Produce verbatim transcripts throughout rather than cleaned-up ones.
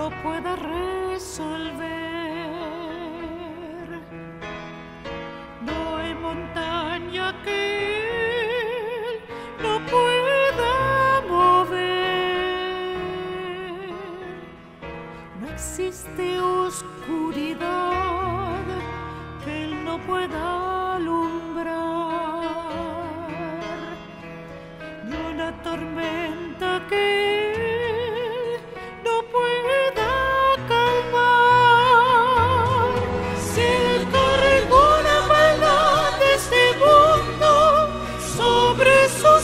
no pueda resolver. No hay montaña que Él no pueda mover. No existe oscuridad que Él no pueda alumbrar, ni una tormenta que Él no pueda calmar. Si Él cargó la maldad de este mundo sobre sus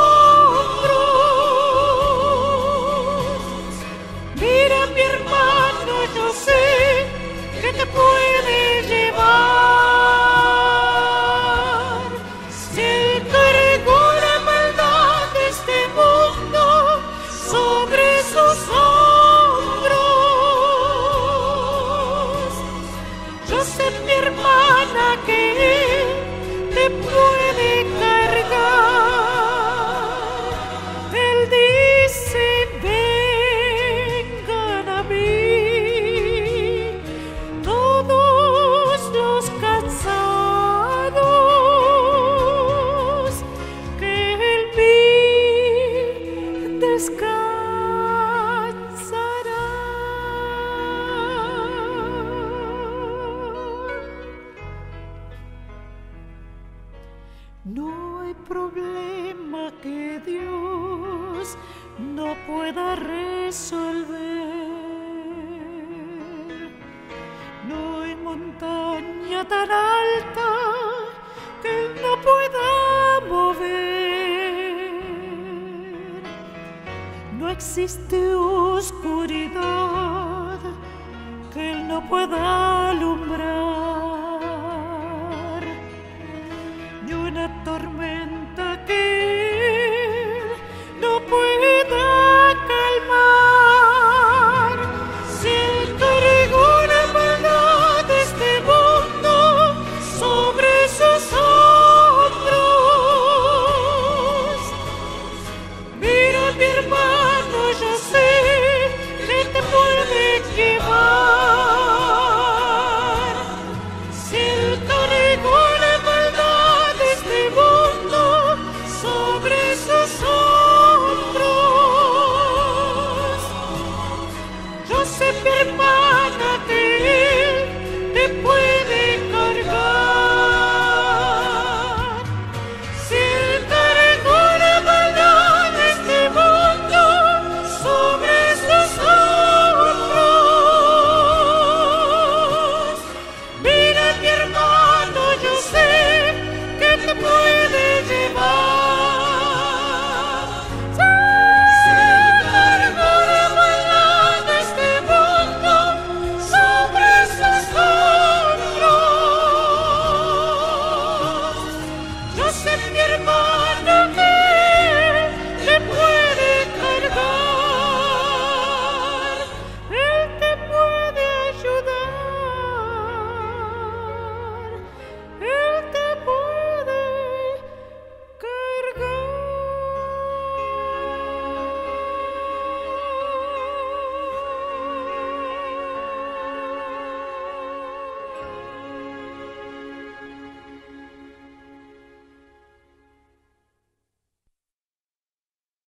hombros, mira mi hermano, yo sé que te puede llevar. Si Él cargó la maldad de este mundo sobre sus hombros, yo sé, mi hermana, que Él te puede cargar. Él dice: vengan a mí todos los cansados, que en mí descansarán. No hay problema que Dios no pueda resolver. No hay montaña tan alta que Él no pueda mover. No existe oscuridad que Él no pueda alumbrar, ni una tormenta